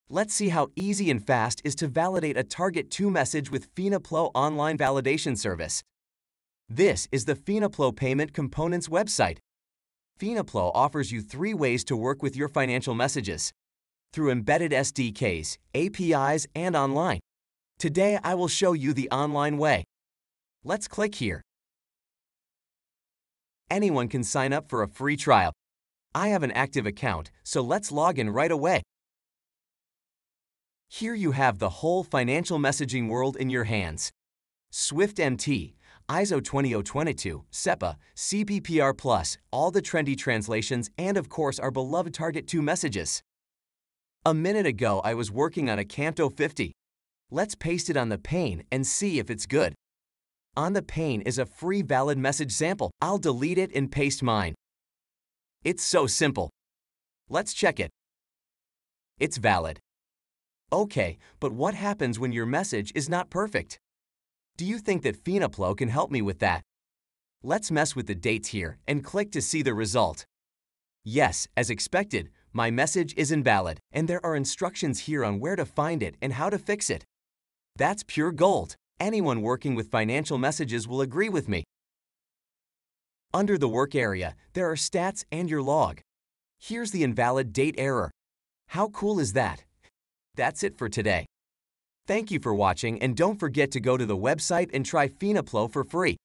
Let's see how easy and fast is to validate a Target 2 message with FinaPlo online validation service. This is the FinaPlo Payment Components website. FinaPlo offers you 3 ways to work with your financial messages: through embedded SDKs, APIs, and online. Today, I will show you the online way. Let's click here. Anyone can sign up for a free trial. I have an active account, so let's log in right away. Here you have the whole financial messaging world in your hands. SwiftMT, ISO 20022, SEPA, CPPR+, all the trendy translations, and of course our beloved Target 2 messages. A minute ago, I was working on a Canto 50. Let's paste it on the pane and see if it's good. On the pane is a free valid message sample. I'll delete it and paste mine. It's so simple. Let's check it. It's valid. Okay, but what happens when your message is not perfect? Do you think that FinaPlo can help me with that? Let's mess with the dates here and click to see the result. Yes, as expected, my message is invalid, and there are instructions here on where to find it and how to fix it. That's pure gold. Anyone working with financial messages will agree with me. Under the work area, there are stats and your log. Here's the invalid date error. How cool is that? That's it for today. Thank you for watching, and don't forget to go to the website and try FinaPlo for free.